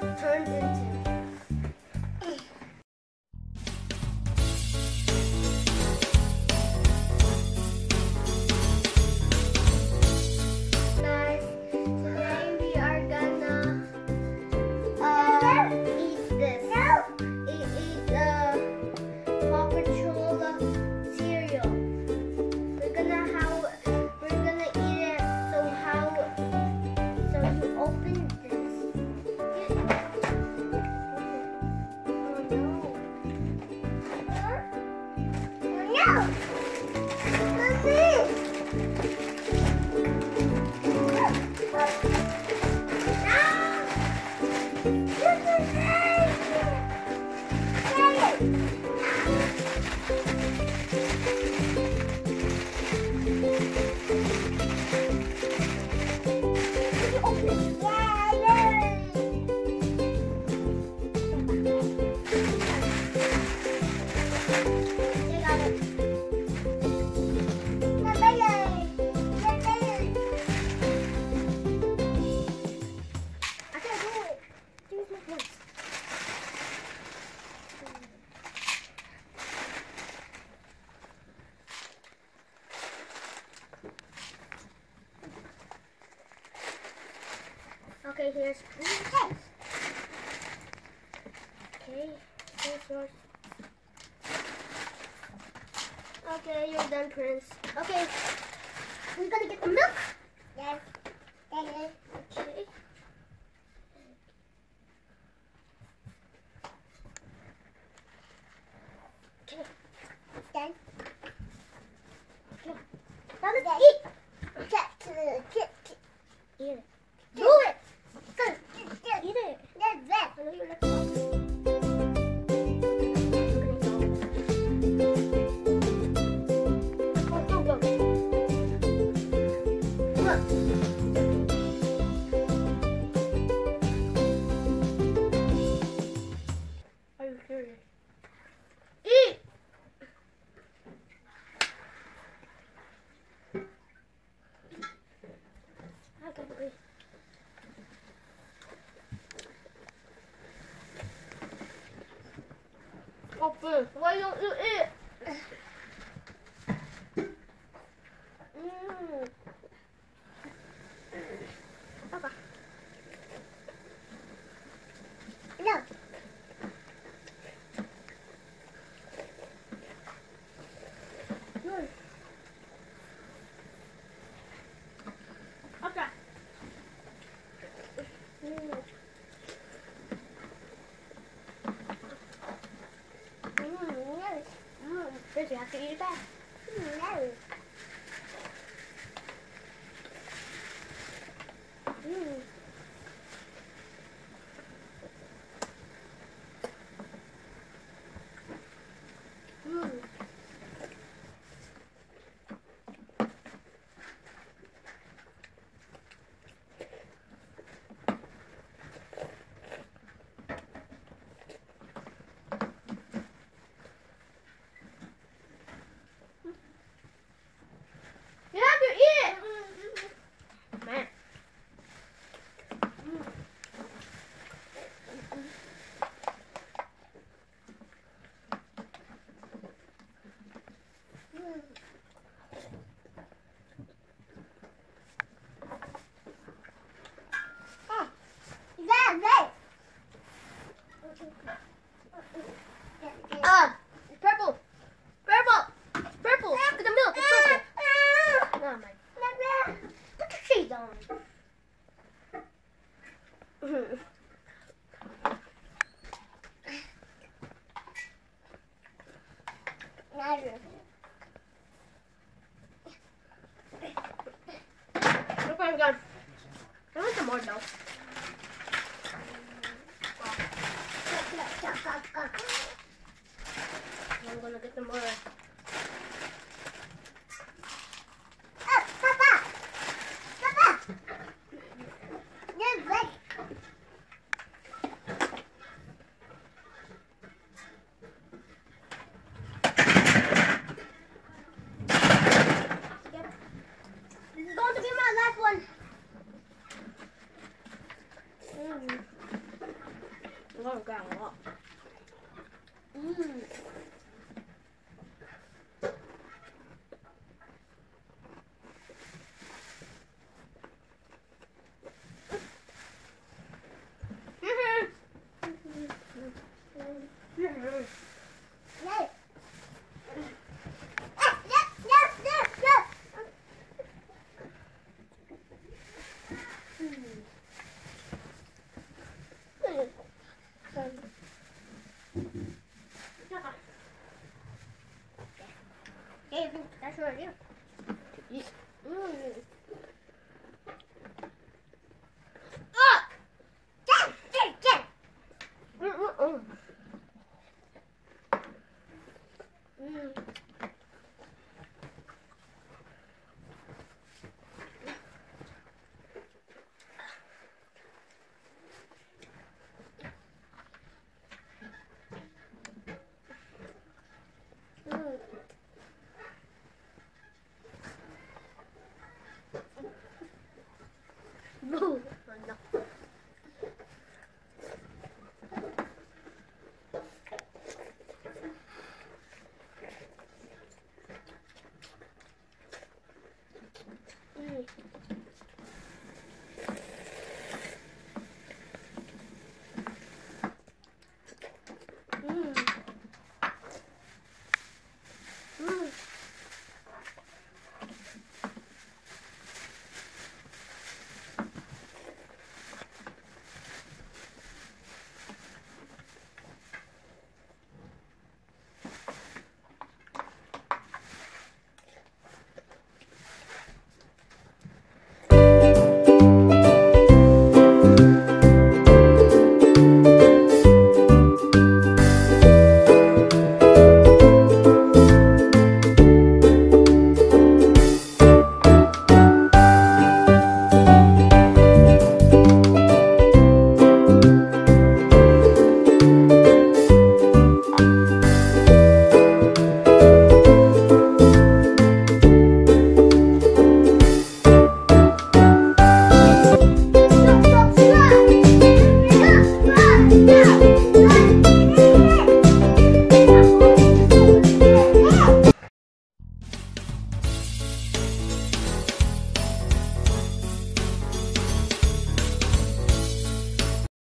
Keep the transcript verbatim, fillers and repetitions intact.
turns into. Guys, today we are gonna uh, eat this. Eat, eat uh, Paw Patrol cereal. We're gonna how we're gonna eat it. So how? So you open this. Oh no! Oh no! Okay, here's Prince. Okay, here's yours. Okay, you're done, Prince. Okay, we're gonna get the milk. Yes. Okay. Okay. Okay. Done. Okay. Now let's eat. Eat it. Do it. Eat it. I know you're like go, go, go. Come on. Are you serious? Eat! I can't believe. Open. Why don't you eat? Mm. Papa. No. No. Okay. Mm. First, you have to eat it back. No. Mm. Mm. You have to eat it! Man. Ah, it's purple. Purple. Purple. Look at the milk. It's purple. Oh my. Put your shades on. Okay, I'm done. I want some more though. I'm gonna get some more. Oh, Papa! Papa! You're good. This is going to be my last one. Mm. 이걸 그냥 먹어. 음. Okay, that's what I do.